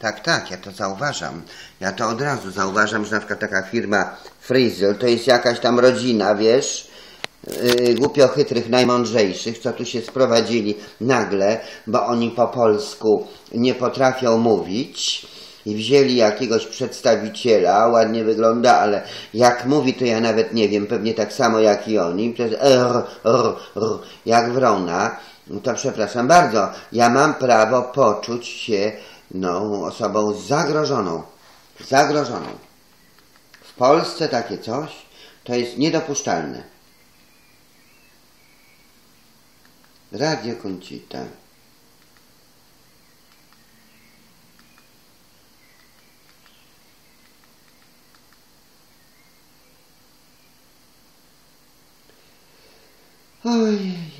Tak, tak, ja to zauważam. Ja to od razu zauważam, że na przykład taka firma Frizyl to jest jakaś tam rodzina, wiesz, głupio chytrych, najmądrzejszych, co tu się sprowadzili nagle, bo oni po polsku nie potrafią mówić i wzięli jakiegoś przedstawiciela, ładnie wygląda, ale jak mówi, to ja nawet nie wiem, pewnie tak samo jak i oni, to jest jak wrona. To przepraszam bardzo, ja mam prawo poczuć się osobą zagrożoną. Zagrożoną. W Polsce takie coś to jest niedopuszczalne. Radio Koncita. Ojej.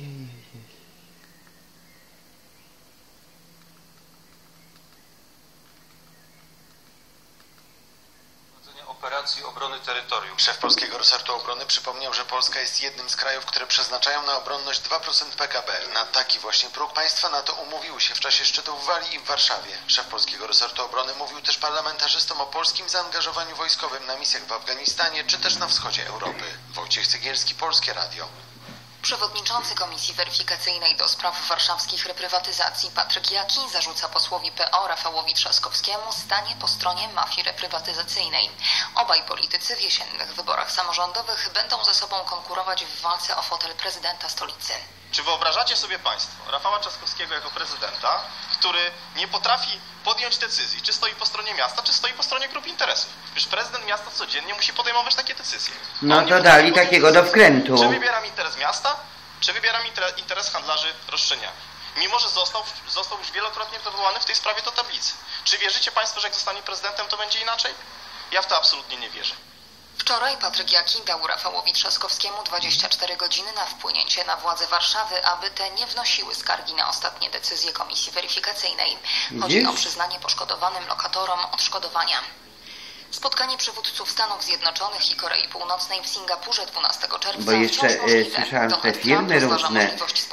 Operacji obrony terytorium. Szef Polskiego Resortu Obrony przypomniał, że Polska jest jednym z krajów, które przeznaczają na obronność 2% PKB. Na taki właśnie próg państwa NATO umówiły się w czasie szczytu w Walii i w Warszawie. Szef Polskiego Resortu Obrony mówił też parlamentarzystom o polskim zaangażowaniu wojskowym na misjach w Afganistanie czy też na wschodzie Europy. Wojciech Cegielski, Polskie Radio. Przewodniczący Komisji Weryfikacyjnej do spraw warszawskich reprywatyzacji Patryk Jaki zarzuca posłowi PO Rafałowi Trzaskowskiemu stanie po stronie mafii reprywatyzacyjnej. Obaj politycy w jesiennych wyborach samorządowych będą ze sobą konkurować w walce o fotel prezydenta stolicy. Czy wyobrażacie sobie Państwo Rafała Trzaskowskiego jako prezydenta, który nie potrafi podjąć decyzji, czy stoi po stronie miasta, czy stoi po stronie grup interesów? Przecież prezydent miasta codziennie musi podejmować takie decyzje. No to dali takiego do wkrętu. Czy wybieram interes miasta, czy wybieram interes handlarzy roszczeniami? Mimo że został już wielokrotnie wywołany w tej sprawie do tablicy. Czy wierzycie Państwo, że jak zostanie prezydentem, to będzie inaczej? Ja w to absolutnie nie wierzę. Wczoraj Patryk Jaki dał Rafałowi Trzaskowskiemu 24 godziny na wpłynięcie na władze Warszawy, aby te nie wnosiły skargi na ostatnie decyzje Komisji Weryfikacyjnej. Chodzi o przyznanie poszkodowanym lokatorom odszkodowania. Spotkanie przywódców Stanów Zjednoczonych i Korei Północnej w Singapurze 12 czerwca bo jeszcze słyszałem te firmy różne,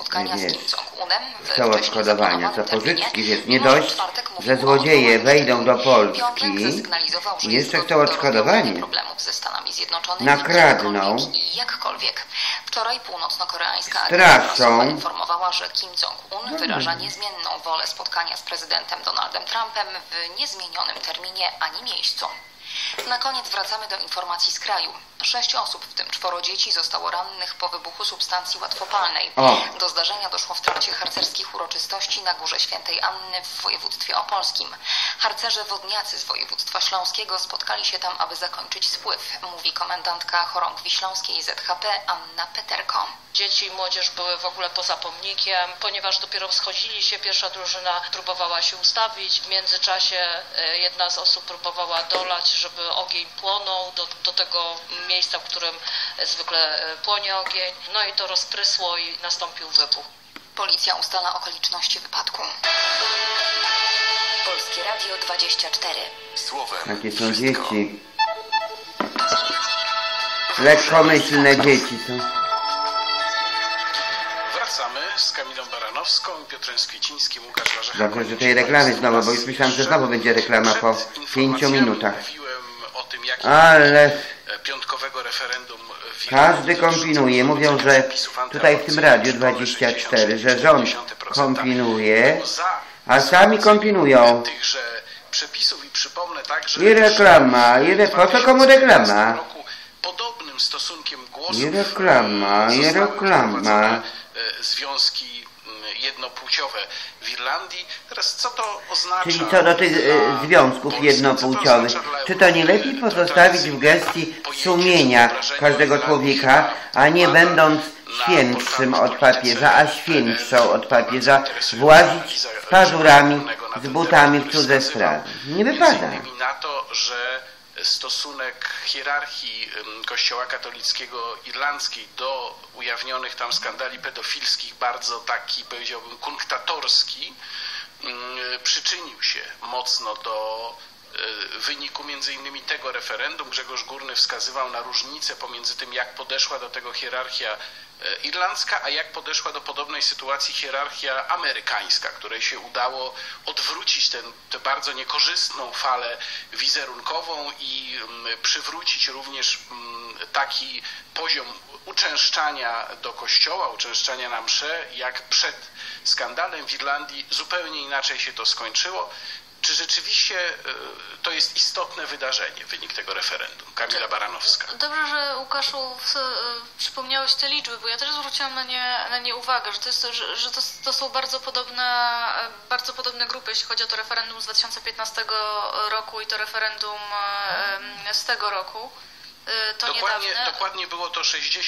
chcą odszkodowania, co pożyczki, więc nie dość, że złodzieje wejdą do Polski i jeszcze chcą odszkodowanie. Nakradną. Wczoraj północno-koreańska agencja poinformowała, że Kim Jong-un wyraża niezmienną wolę spotkania z prezydentem Donaldem Trumpem w niezmienionym terminie ani miejscu. Na koniec wracamy do informacji z kraju. 6 osób, w tym 4 dzieci, zostało rannych po wybuchu substancji łatwopalnej. Do zdarzenia doszło w trakcie harcerskich uroczystości na Górze Świętej Anny w województwie opolskim. Harcerze wodniacy z województwa śląskiego spotkali się tam, aby zakończyć spływ, mówi komendantka Chorągwi Śląskiej ZHP Anna Peterko. Dzieci i młodzież były w ogóle poza pomnikiem, ponieważ dopiero schodzili się, pierwsza drużyna próbowała się ustawić. W międzyczasie jedna z osób próbowała dolać, żeby ogień płonął do tego miejsca, w którym zwykle płonie ogień. No i to rozprysło i nastąpił wybuch. Policja ustala okoliczności wypadku. Polskie Radio 24. Słowem Takie są dzieci. Lekkomyślne dzieci są. Wracamy z Kamilą Baranowską i Piotrem Kwiecińskim, Łukasz Warzecha. Dobrze, że tej reklamy znowu, bo już myślałem, że znowu będzie reklama po 5 minutach. Ale piątkowego referendum każdy kombinuje. Mówią, że tutaj w tym Radiu 24, że rząd kombinuje, a sami kombinują. I reklama, po co komu reklama? Podobnym stosunkiem głosów i reklama. Związki jednopłciowe w Irlandii. Teraz co to oznacza? Czyli co do tych związków jednopłciowych, czy to nie lepiej pozostawić w gestii sumienia każdego człowieka, a nie będąc świętszym od papieża, a świętszą od papieża, włazić z pazurami, z butami w cudze sprawy? Nie wypada. Na to, że stosunek hierarchii Kościoła katolickiego irlandzkiej do ujawnionych tam skandali pedofilskich, bardzo taki, powiedziałbym, kunktatorski, przyczynił się mocno do wyniku między innymi tego referendum. Grzegorz Górny wskazywał na różnicę pomiędzy tym, jak podeszła do tego hierarchia irlandzka, a jak podeszła do podobnej sytuacji hierarchia amerykańska, której się udało odwrócić tę bardzo niekorzystną falę wizerunkową i przywrócić również taki poziom uczęszczania do kościoła, uczęszczania na msze, jak przed skandalem w Irlandii. Zupełnie inaczej się to skończyło. Czy rzeczywiście to jest istotne wydarzenie, wynik tego referendum? Kamila Baranowska. Dobrze, że Łukaszu przypomniałeś te liczby, bo ja też zwróciłam na nie uwagę, że to są bardzo podobne grupy, jeśli chodzi o to referendum z 2015 roku i to referendum z tego roku. Dokładnie było to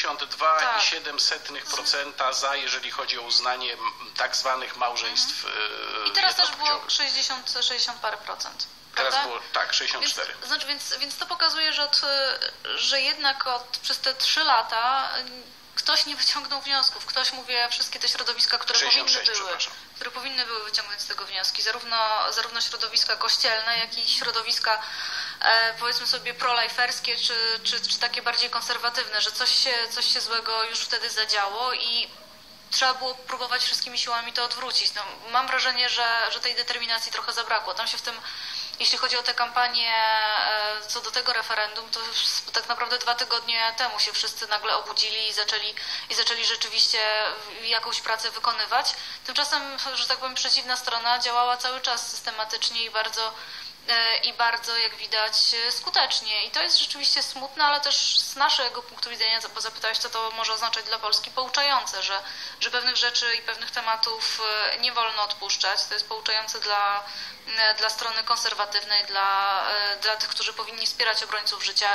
62,7% za, jeżeli chodzi o uznanie tak zwanych małżeństw i teraz też było 60 parę procent. Teraz było, tak, 64. Więc to pokazuje, że jednak przez te 3 lata ktoś nie wyciągnął wniosków. Ktoś, mówię, wszystkie te środowiska, które powinny były wyciągnąć z tego wnioski. Zarówno środowiska kościelne, jak i środowiska powiedzmy sobie proliferskie, czy takie bardziej konserwatywne, że coś się złego już wtedy zadziało i trzeba było próbować wszystkimi siłami to odwrócić. No, mam wrażenie, że tej determinacji trochę zabrakło. Tam się w tym, jeśli chodzi o tę kampanię co do tego referendum, to tak naprawdę 2 tygodnie temu się wszyscy nagle obudzili i zaczęli rzeczywiście jakąś pracę wykonywać. Tymczasem, że tak powiem, przeciwna strona działała cały czas systematycznie i bardzo, jak widać, skutecznie. I to jest rzeczywiście smutne, ale też z naszego punktu widzenia, bo zapytałeś, co to może oznaczać dla Polski, pouczające, że pewnych rzeczy i pewnych tematów nie wolno odpuszczać. To jest pouczające dla strony konserwatywnej, dla tych, którzy powinni wspierać obrońców życia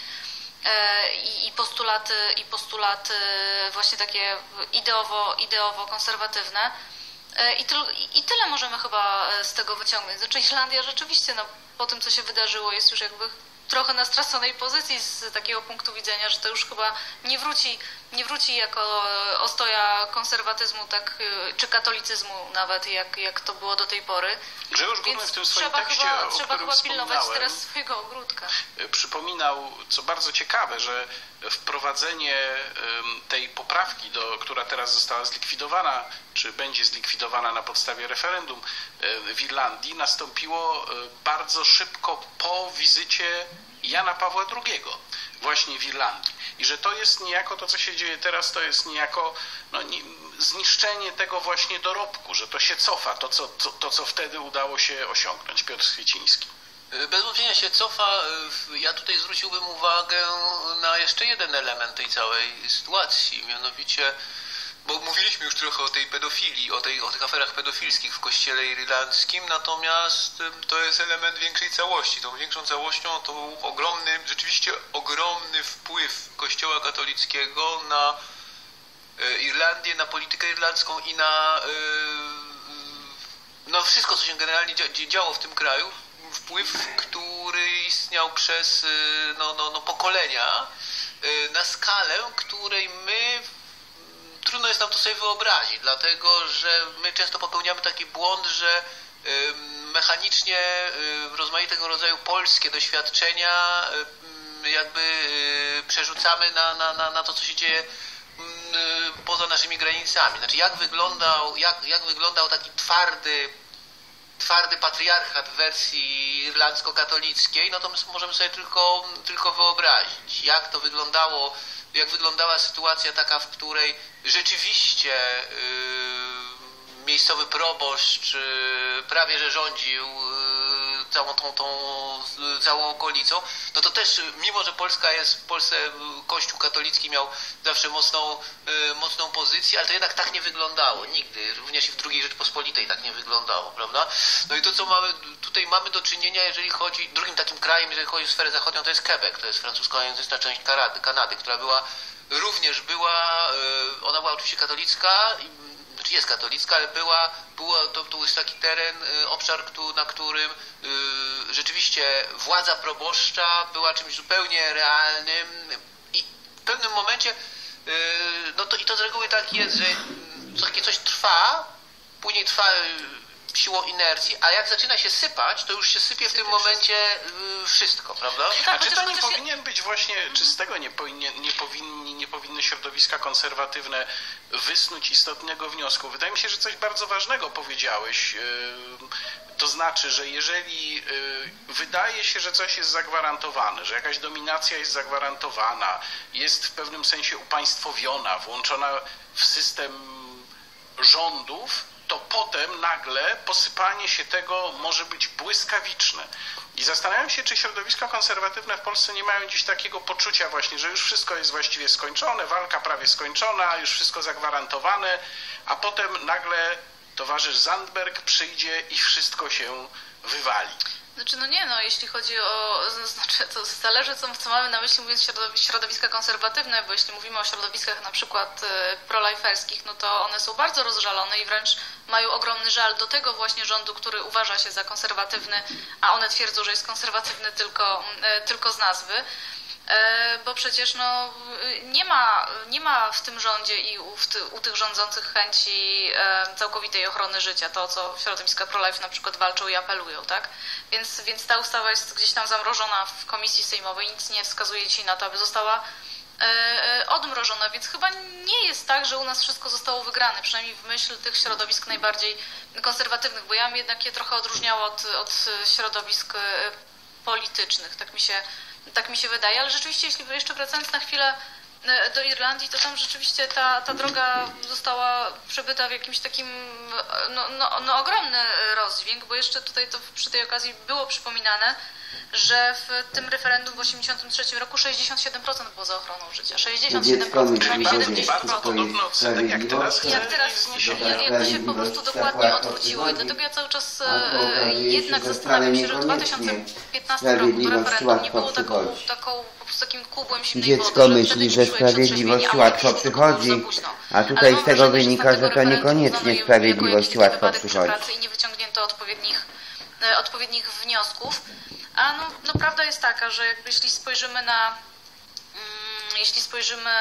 i postulaty właśnie takie ideowo-konserwatywne. I tyle możemy chyba z tego wyciągnąć. Znaczy Irlandia rzeczywiście po tym, co się wydarzyło, jest już jakby trochę na straconej pozycji z takiego punktu widzenia, że to już chyba nie wróci jako ostoja konserwatyzmu, tak, czy katolicyzmu nawet, jak to było do tej pory. Grzegorz Górny w tym swoim tekście, trzeba chyba pilnować teraz swojego ogródka. Przypominał, co bardzo ciekawe, że wprowadzenie tej poprawki, która teraz została zlikwidowana, czy będzie zlikwidowana na podstawie referendum w Irlandii, nastąpiło bardzo szybko po wizycie Jana Pawła II właśnie w Irlandii. I że to jest niejako to, co się dzieje teraz, to jest niejako zniszczenie tego właśnie dorobku, że to się cofa, to co wtedy udało się osiągnąć. Piotr Chwyciński. Bez wątpienia się cofa. Ja tutaj zwróciłbym uwagę na jeszcze jeden element tej całej sytuacji, mianowicie, bo mówiliśmy już trochę o tej pedofilii, o tych aferach pedofilskich w kościele irlandzkim, natomiast to jest element większej całości. Tą większą całością to był rzeczywiście ogromny wpływ Kościoła katolickiego na Irlandię, na politykę irlandzką i na wszystko, co się generalnie działo w tym kraju. Wpływ, który istniał przez pokolenia na skalę, której trudno jest nam to sobie wyobrazić, dlatego że my często popełniamy taki błąd, że mechanicznie rozmaitego rodzaju polskie doświadczenia jakby przerzucamy na to, co się dzieje poza naszymi granicami. Znaczy jak wyglądał taki twardy patriarchat w wersji irlandzko-katolickiej, no to my możemy sobie tylko wyobrazić, jak to wyglądało, jak wyglądała sytuacja taka, w której rzeczywiście miejscowy proboszcz prawie że rządził całą okolicą, no to też, mimo że w Polsce Kościół katolicki miał zawsze mocną pozycję, ale to jednak tak nie wyglądało nigdy, również i w II Rzeczpospolitej tak nie wyglądało, prawda? No i to, co mamy do czynienia, drugim takim krajem, jeżeli chodzi o sferę zachodnią, to jest Quebec, to jest francuskojęzyczna część Kanady, która ona była oczywiście katolicka, znaczy jest katolicka, ale to jest taki obszar, na którym rzeczywiście władza proboszcza była czymś zupełnie realnym i w pewnym momencie, i to z reguły tak jest, że takie coś trwa, później trwa siłą inercji, a jak zaczyna się sypać, to już się sypie w tym momencie wszystko, prawda? A czy to nie powinien być właśnie, czy z tego nie powinny środowiska konserwatywne wysnuć istotnego wniosku? Wydaje mi się, że coś bardzo ważnego powiedziałeś, to znaczy, że jeżeli wydaje się, że coś jest zagwarantowane, że jakaś dominacja jest zagwarantowana, jest w pewnym sensie upaństwowiona, włączona w system rządów, to potem nagle posypanie się tego może być błyskawiczne. I zastanawiam się, czy środowiska konserwatywne w Polsce nie mają dziś takiego poczucia właśnie, że już wszystko jest właściwie skończone, walka prawie skończona, już wszystko zagwarantowane, a potem nagle towarzysz Zandberg przyjdzie i wszystko się wywali. Znaczy, jeśli chodzi o, to zależy, co mamy na myśli, mówiąc środowiska konserwatywne, bo jeśli mówimy o środowiskach na przykład prolajferskich, no to one są bardzo rozżalone i wręcz mają ogromny żal do tego właśnie rządu, który uważa się za konserwatywny, a one twierdzą, że jest konserwatywny tylko z nazwy. Bo przecież nie ma w tym rządzie i u tych rządzących chęci całkowitej ochrony życia, to co środowiska pro-life na przykład walczą i apelują, tak? Więc ta ustawa jest gdzieś tam zamrożona w komisji sejmowej, nic nie wskazuje dzisiaj na to, aby została odmrożona, więc chyba nie jest tak, że u nas wszystko zostało wygrane, przynajmniej w myśl tych środowisk najbardziej konserwatywnych, bo ja bym jednak je trochę odróżniała od środowisk politycznych, tak mi się wydaje, ale rzeczywiście, jeśli jeszcze wracając na chwilę do Irlandii, to tam rzeczywiście ta droga została przebyta w jakimś takim ogromny rozdźwięk, bo jeszcze tutaj to przy tej okazji było przypominane, że w tym referendum w 1983 roku 67% było za ochroną życia. 67%, 70%. Jak to się po prostu dokładnie odwróciło i dlatego ja cały czas jednak zastanawiam się, że w 2015 roku to referendum nie było takim kubłem zimnej wody. Dziecko myśli, że sprawiedliwość łatwo przychodzi, a tutaj z tego wynika, że to niekoniecznie sprawiedliwość łatwo przychodzi. I nie wyciągnięto odpowiednich wniosków. A prawda jest taka, że jeśli spojrzymy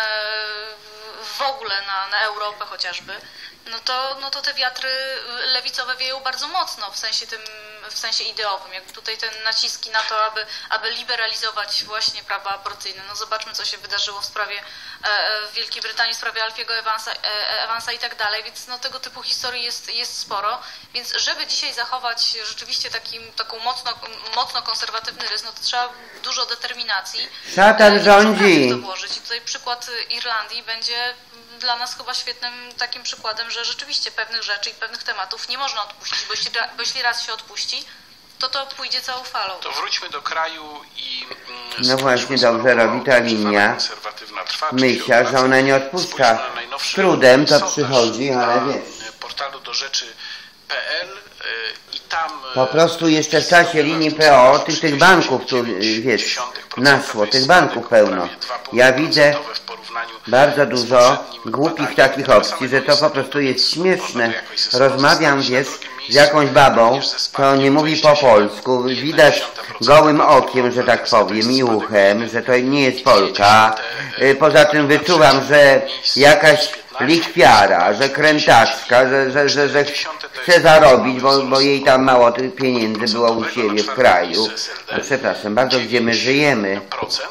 w ogóle na Europę chociażby, no to te wiatry lewicowe wieją bardzo mocno w sensie ideowym. Jakby tutaj te naciski na to, aby liberalizować właśnie prawa aborcyjne. No zobaczmy, co się wydarzyło w sprawie w Wielkiej Brytanii, w sprawie Alfiego Evansa i tak dalej, więc tego typu historii jest sporo. Więc żeby dzisiaj zachować rzeczywiście taką mocno konserwatywny rys, to trzeba dużo determinacji. Szatan rządzi. To włożyć. I tutaj przykład Irlandii będzie dla nas chyba świetnym takim przykładem, że rzeczywiście pewnych rzeczy i pewnych tematów nie można odpuścić, bo jeśli raz się odpuści, to pójdzie całą falą. To wróćmy do kraju i... No właśnie, dobrze robi ta linia. Myślę, że ona nie odpuszcza. Z trudem to przychodzi, ale wiesz. Portalu do rzeczy.pl i tam... Po prostu jeszcze w czasie linii PO tych banków, tu wiesz, nasło, tych banków pełno. Ja widzę bardzo dużo głupich takich opcji, że to po prostu jest śmieszne. Rozmawiam, wiesz, z jakąś babą, to nie mówi po polsku, widać gołym okiem, że tak powiem, i uchem, że to nie jest Polka. Poza tym wyczuwam, że jakaś lichwiara, że krętaczka, że chce zarobić, bo jej tam mało tych pieniędzy było u siebie w kraju. No, przepraszam bardzo, gdzie my żyjemy.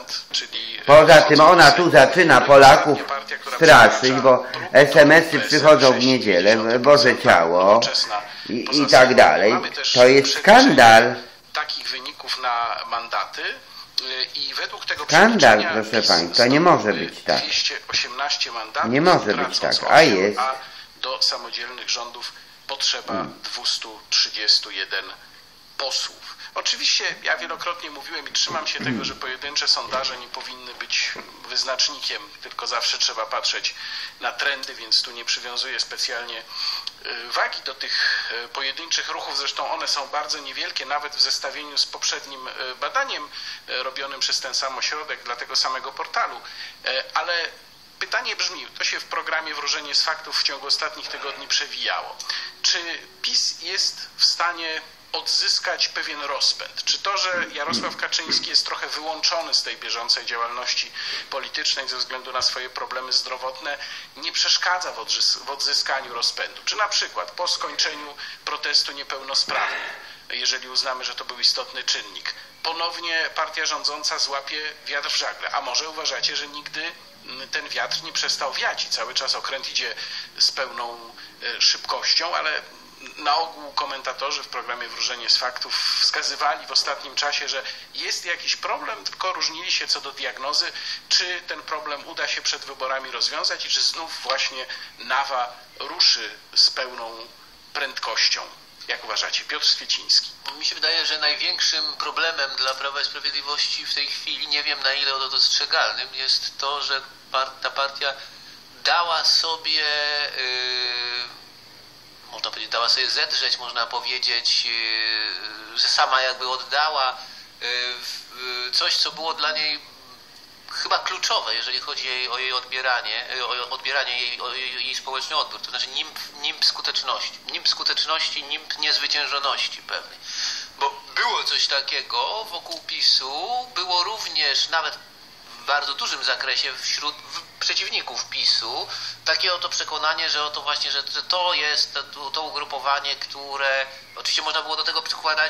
Poza tym ona tu zaczyna Polaków straszyć, bo SMS-y przychodzą w niedzielę, Boże ciało i tak dalej. To jest skandal. Takich wyników na mandaty i według tego skandal, proszę Państwa, nie może być tak. 218 mandatów, nie może być tak, a jest. A do samodzielnych rządów potrzeba 231 posłów. Oczywiście ja wielokrotnie mówiłem i trzymam się tego, że pojedyncze sondaże nie powinny być wyznacznikiem, tylko zawsze trzeba patrzeć na trendy, więc tu nie przywiązuję specjalnie wagi do tych pojedynczych ruchów. Zresztą one są bardzo niewielkie, nawet w zestawieniu z poprzednim badaniem robionym przez ten sam ośrodek dla tego samego portalu. Ale pytanie brzmi, to się w programie Wróżenie z faktów w ciągu ostatnich tygodni przewijało. Czy PiS jest w stanie odzyskać pewien rozpęd. Czy to, że Jarosław Kaczyński jest trochę wyłączony z tej bieżącej działalności politycznej ze względu na swoje problemy zdrowotne, nie przeszkadza w odzyskaniu rozpędu? Czy na przykład po skończeniu protestu niepełnosprawnych, jeżeli uznamy, że to był istotny czynnik, ponownie partia rządząca złapie wiatr w żagle? A może uważacie, że nigdy ten wiatr nie przestał wiać i cały czas okręt idzie z pełną szybkością, ale na ogół komentatorzy w programie Wróżenie z faktów wskazywali w ostatnim czasie, że jest jakiś problem, tylko różnili się co do diagnozy, czy ten problem uda się przed wyborami rozwiązać i czy znów właśnie nawa ruszy z pełną prędkością. Jak uważacie? Piotr Świeciński. Mi się wydaje, że największym problemem dla Prawa i Sprawiedliwości w tej chwili, nie wiem na ile dostrzegalnym, jest to, że ta partia dała sobie, można powiedzieć, dała sobie zedrzeć, można powiedzieć, że sama jakby oddała coś, co było dla niej chyba kluczowe, jeżeli chodzi o jej odbieranie, o jej społeczny odbiór, to znaczy nimb skuteczności, nimb niezwyciężoności pewnej. Bo było coś takiego wokół PiS-u, było również nawet w bardzo dużym zakresie wśród przeciwników PiS-u takie oto przekonanie, że oto właśnie, że to jest to ugrupowanie, które oczywiście można było do tego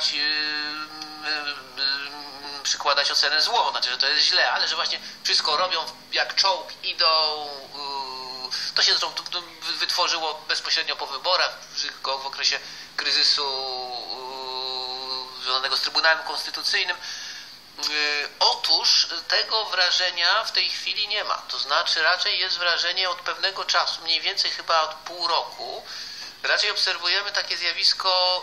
przykładać ocenę złą, znaczy, że to jest źle, ale że właśnie wszystko robią jak czołg, idą. To się zresztą wytworzyło bezpośrednio po wyborach, w okresie kryzysu związanego z Trybunałem Konstytucyjnym. Otóż tego wrażenia w tej chwili nie ma. To znaczy raczej jest wrażenie od pewnego czasu, mniej więcej chyba od pół roku, raczej obserwujemy takie zjawisko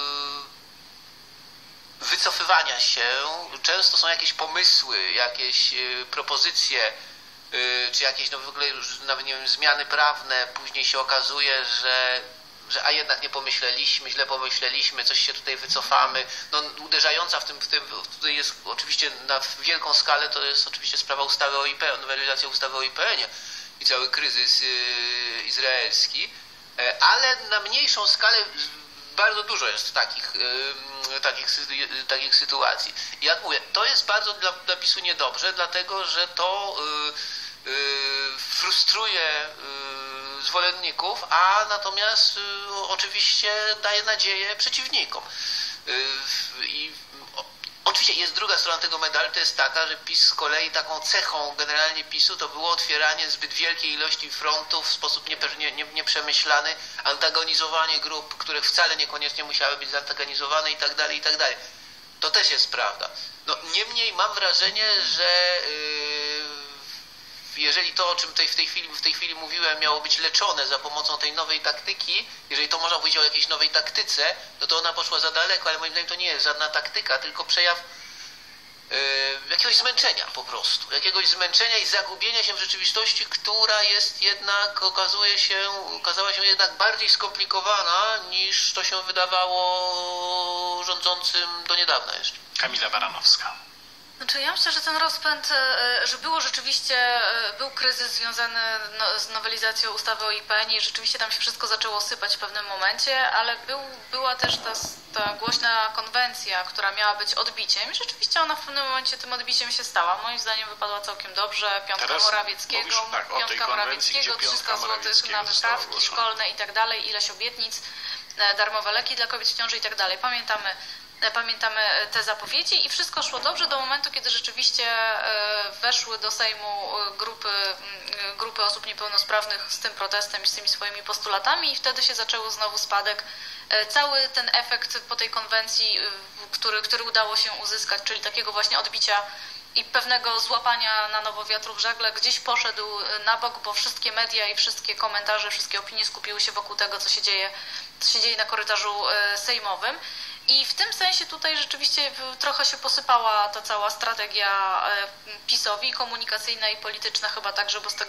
wycofywania się. Często są jakieś pomysły, jakieś propozycje, czy jakieś w ogóle nawet nie wiem, zmiany prawne. Później się okazuje, że a jednak nie pomyśleliśmy, źle pomyśleliśmy, coś się tutaj wycofamy. No, uderzająca w tym tutaj jest oczywiście na wielką skalę, to jest oczywiście sprawa ustawy o IPN, nowelizacja ustawy o IPN-ie i cały kryzys izraelski, ale na mniejszą skalę bardzo dużo jest takich sytuacji. I jak mówię, to jest bardzo dla PiS-u niedobrze, dlatego że to frustruje zwolenników, a natomiast oczywiście daje nadzieję przeciwnikom. I oczywiście jest druga strona tego medalu, to jest taka, że PiS z kolei taką cechą generalnie PiS-u to było otwieranie zbyt wielkiej ilości frontów w sposób nieprzemyślany, antagonizowanie grup, które wcale niekoniecznie musiały być zantagonizowane i tak dalej. To też jest prawda. No, niemniej mam wrażenie, że jeżeli to, o czym w tej chwili mówiłem, miało być leczone za pomocą tej nowej taktyki, jeżeli to można powiedzieć o jakiejś nowej taktyce, no to ona poszła za daleko, ale moim zdaniem to nie jest żadna taktyka, tylko przejaw jakiegoś zmęczenia po prostu. Jakiegoś zmęczenia i zagubienia się w rzeczywistości, która jest jednak, okazała się jednak bardziej skomplikowana niż to się wydawało rządzącym do niedawna jeszcze. Kamila Baranowska. Znaczy ja myślę, że ten rozpęd, że był kryzys związany z nowelizacją ustawy o IPN i rzeczywiście tam się wszystko zaczęło sypać w pewnym momencie, ale była też ta głośna konwencja, która miała być odbiciem i rzeczywiście ona w pewnym momencie tym odbiciem się stała. Moim zdaniem wypadła całkiem dobrze. Piątka Morawieckiego, 300 zł na wyprawki szkolne i tak dalej, ileś obietnic, darmowe leki dla kobiet w ciąży i tak dalej. Pamiętamy te zapowiedzi i wszystko szło dobrze do momentu, kiedy rzeczywiście weszły do Sejmu grupy osób niepełnosprawnych z tym protestem i z tymi swoimi postulatami i wtedy się zaczął znowu spadek. Cały ten efekt po tej konwencji, który udało się uzyskać, czyli takiego właśnie odbicia i pewnego złapania na nowo wiatru w żagle, gdzieś poszedł na bok, bo wszystkie media i wszystkie komentarze, wszystkie opinie skupiły się wokół tego, co się dzieje na korytarzu sejmowym. I w tym sensie tutaj rzeczywiście trochę się posypała ta cała strategia PiS-owi, komunikacyjna i polityczna chyba także, bo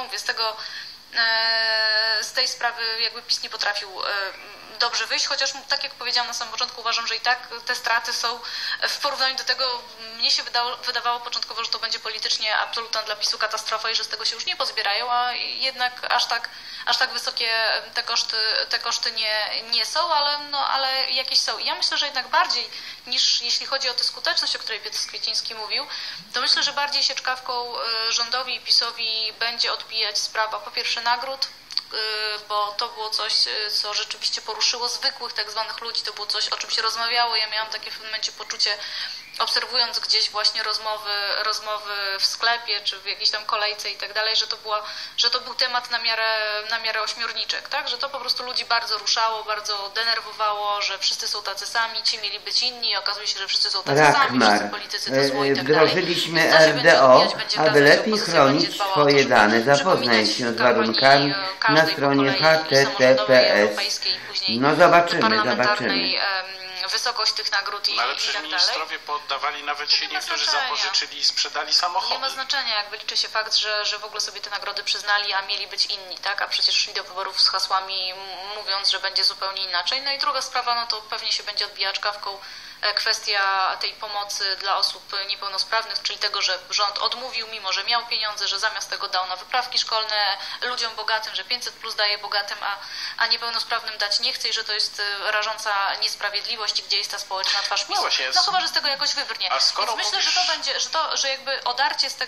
z tej sprawy jakby PiS nie potrafił dobrze wyjść, chociaż tak jak powiedziałam na samym początku, uważam, że i tak te straty są w porównaniu do tego mnie się wydawało początkowo, że to będzie politycznie absolutna dla PiS-u katastrofa i że z tego się już nie pozbierają, a jednak aż tak wysokie te koszty nie są, ale jakieś są. I ja myślę, że jednak bardziej niż jeśli chodzi o tę skuteczność, o której Piotr Kwieciński mówił, to myślę, że bardziej sieczkawką rządowi i PiS-owi będzie odbijać sprawa po pierwsze nagród, bo to było coś, co rzeczywiście poruszyło zwykłych tak zwanych ludzi, to było coś, o czym się rozmawiało. Ja miałam takie w pewnym momencie poczucie, obserwując gdzieś właśnie rozmowy w sklepie, czy w jakiejś tam kolejce i tak dalej, że to był temat na miarę ośmiorniczek, tak? Że to po prostu ludzi bardzo ruszało, bardzo denerwowało, że wszyscy są tacy sami, ci mieli być inni i okazuje się, że wszyscy są tacy sami, wszyscy politycy to zło i tak dalej. Wdrożyliśmy RDO, aby lepiej chronić swoje dane. Zapoznaj się z warunkami na stronie https. No zobaczymy. Wysokość tych nagród i ale przecież tak dalej. ministrowie poddawali, nawet się niektórzy zapożyczyli i sprzedali samochody. Nie ma znaczenia, jakby liczy się fakt, że w ogóle sobie te nagrody przyznali, a mieli być inni, tak? A przecież szli do wyborów z hasłami mówiąc, że będzie zupełnie inaczej. No i druga sprawa, no to pewnie się będzie odbijać czkawką kwestia tej pomocy dla osób niepełnosprawnych, czyli tego, że rząd odmówił, mimo że miał pieniądze, że zamiast tego dał na wyprawki szkolne ludziom bogatym, że 500+ daje bogatym, a niepełnosprawnym dać nie chce i że to jest rażąca niesprawiedliwość i gdzie jest ta społeczna twarz PiS-u. No chyba, że z tego jakoś wybrnie. Więc myślę, że to będzie, że jakby odarcie z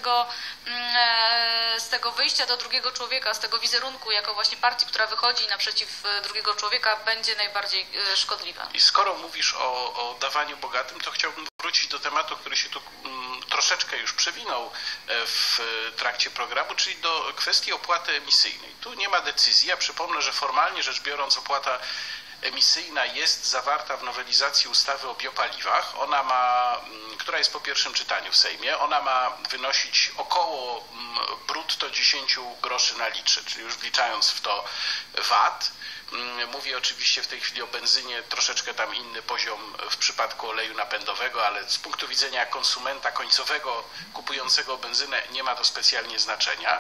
tego wyjścia do drugiego człowieka, z tego wizerunku jako właśnie partii, która wychodzi naprzeciw drugiego człowieka, będzie najbardziej szkodliwe. I skoro mówisz o dawaniu bogatym, to chciałbym wrócić do tematu, który się tu troszeczkę już przewinął w trakcie programu, czyli do kwestii opłaty emisyjnej. Tu nie ma decyzji. Ja przypomnę, że formalnie rzecz biorąc opłata emisyjna jest zawarta w nowelizacji ustawy o biopaliwach. Ona ma, która jest po pierwszym czytaniu w Sejmie, ona ma wynosić około brutto 10 groszy na litrze, czyli już wliczając w to VAT. Mówię oczywiście w tej chwili o benzynie, troszeczkę tam inny poziom w przypadku oleju napędowego, ale z punktu widzenia konsumenta końcowego kupującego benzynę nie ma to specjalnie znaczenia.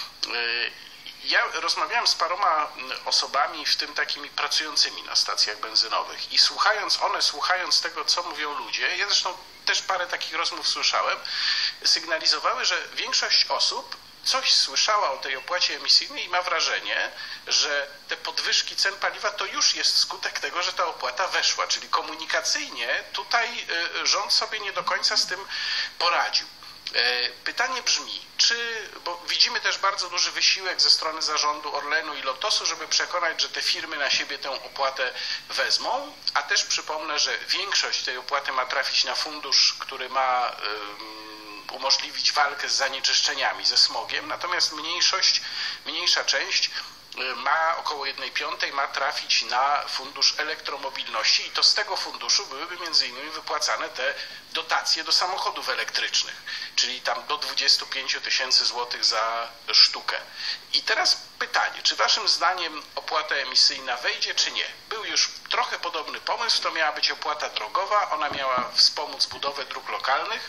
Ja rozmawiałem z paroma osobami, w tym takimi pracującymi na stacjach benzynowych i słuchając tego, co mówią ludzie, ja zresztą też parę takich rozmów słyszałem, sygnalizowały, że większość osób coś słyszała o tej opłacie emisyjnej i ma wrażenie, że te podwyżki cen paliwa to już jest skutek tego, że ta opłata weszła, czyli komunikacyjnie tutaj rząd sobie nie do końca z tym poradził. Pytanie brzmi, bo widzimy też bardzo duży wysiłek ze strony zarządu Orlenu i Lotosu, żeby przekonać, że te firmy na siebie tę opłatę wezmą, a też przypomnę, że większość tej opłaty ma trafić na fundusz, który ma umożliwić walkę z zanieczyszczeniami, ze smogiem, natomiast mniejsza część ma około 1/5 ma trafić na fundusz elektromobilności i to z tego funduszu byłyby między innymi wypłacane te dotacje do samochodów elektrycznych, czyli tam do 25 000 złotych za sztukę. I teraz pytanie, czy waszym zdaniem opłata emisyjna wejdzie, czy nie? Był już trochę podobny pomysł, to miała być opłata drogowa, ona miała wspomóc budowę dróg lokalnych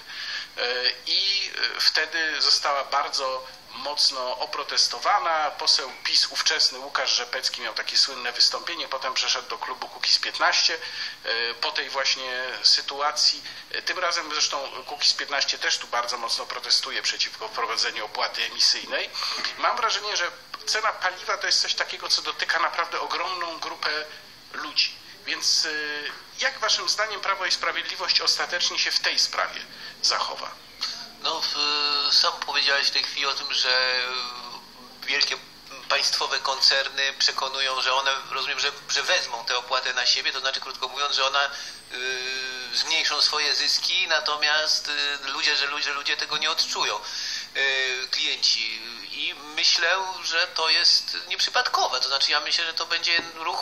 i wtedy została bardzo mocno oprotestowana. Poseł PiS ówczesny Łukasz Rzepecki miał takie słynne wystąpienie, potem przeszedł do klubu Kukiz-15 po tej właśnie sytuacji. Tym razem zresztą Kukiz-15 też tu bardzo mocno protestuje przeciwko wprowadzeniu opłaty emisyjnej. Mam wrażenie, że cena paliwa to jest coś takiego, co dotyka naprawdę ogromną grupę ludzi. Więc jak waszym zdaniem Prawo i Sprawiedliwość ostatecznie się w tej sprawie zachowa? No, sam powiedziałeś w tej chwili o tym, że wielkie państwowe koncerny przekonują, że one, rozumiem, że wezmą tę opłatę na siebie, to znaczy krótko mówiąc, że one zmniejszą swoje zyski, natomiast ludzie tego nie odczują, klienci. I myślę, że to jest nieprzypadkowe, to znaczy ja myślę, że to będzie ruch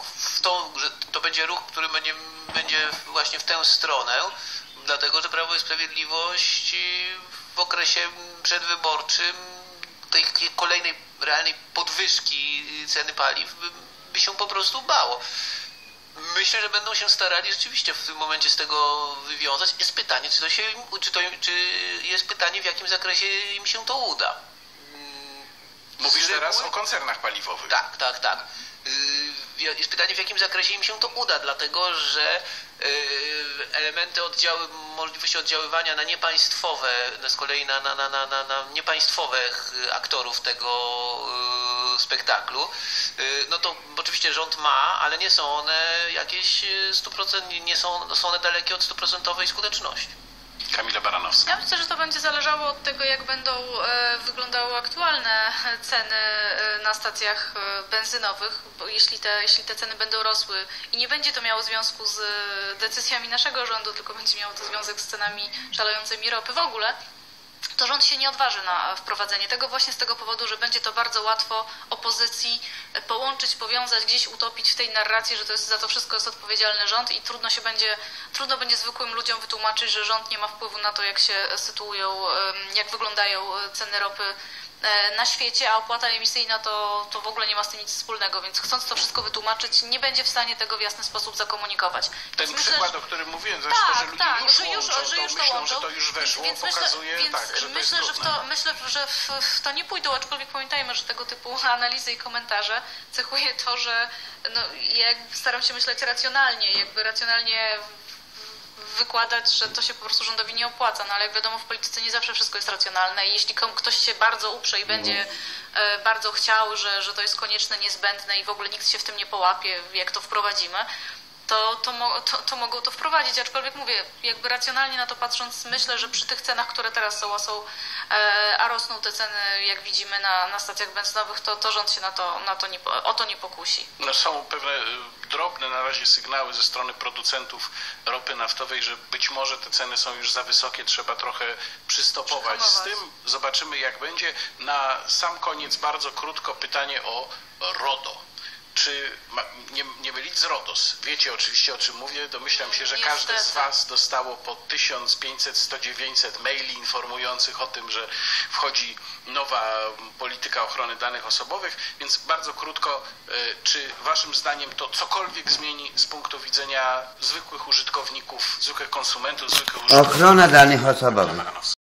który będzie właśnie w tę stronę, dlatego, że Prawo i Sprawiedliwość w okresie przedwyborczym tej kolejnej realnej podwyżki ceny paliw by się po prostu bało. Myślę, że będą się starali rzeczywiście w tym momencie z tego wywiązać. Jest pytanie, czy jest pytanie, w jakim zakresie im się to uda. Mówisz teraz o koncernach paliwowych. Tak. jest pytanie, w jakim zakresie im się to uda, dlatego że elementy możliwości oddziaływania na niepaństwowe, z kolei na niepaństwowych aktorów tego spektaklu, no to oczywiście rząd ma, ale nie są one jakieś 100%, są one dalekie od 100% skuteczności. Kamila Baranowska. Ja myślę, że to będzie zależało od tego, jak będą wyglądały aktualne ceny na stacjach benzynowych, bo jeśli te ceny będą rosły i nie będzie to miało związku z decyzjami naszego rządu, tylko będzie miało to związek z cenami szalejącymi ropy w ogóle, to rząd się nie odważy na wprowadzenie tego właśnie z tego powodu, że będzie to bardzo łatwo opozycji połączyć, powiązać, gdzieś utopić w tej narracji, że za to wszystko jest odpowiedzialny rząd i trudno będzie zwykłym ludziom wytłumaczyć, że rząd nie ma wpływu na to, jak się sytuują, jak wyglądają ceny ropy na świecie, a opłata emisyjna to w ogóle nie ma z tym nic wspólnego, więc chcąc to wszystko wytłumaczyć, nie będzie w stanie tego w jasny sposób zakomunikować. Ten więc przykład, myślę, o którym mówiłem, to jest to, że ludzie już myślą, że to już weszło, więc pokazuje, że myślę, że w to nie pójdą, aczkolwiek pamiętajmy, że tego typu analizy i komentarze cechuje to, że ja staram się myśleć racjonalnie, racjonalnie wykładać, że to się po prostu rządowi nie opłaca, no ale jak wiadomo, w polityce nie zawsze wszystko jest racjonalne i jeśli ktoś się bardzo uprze i będzie bardzo chciał, że to jest konieczne, niezbędne i w ogóle nikt się w tym nie połapie, jak to wprowadzimy, to mogą to wprowadzić, aczkolwiek mówię, jakby racjonalnie na to patrząc, myślę, że przy tych cenach, które teraz są, a rosną te ceny, jak widzimy na stacjach benzynowych, to rząd się o to nie pokusi. No są pewne drobne na razie sygnały ze strony producentów ropy naftowej, że być może te ceny są już za wysokie, trzeba trochę przystopować. Z tym zobaczymy, jak będzie. Na sam koniec bardzo krótko pytanie o RODO. Czy nie mylić z RODOS? Wiecie oczywiście, o czym mówię. Domyślam się, że każde z Was dostało po 1500, 100-900 maili informujących o tym, że wchodzi nowa polityka ochrony danych osobowych. Więc bardzo krótko, czy Waszym zdaniem to cokolwiek zmieni z punktu widzenia zwykłych użytkowników, zwykłych konsumentów, zwykłych użytkowników? Ochrona danych osobowych.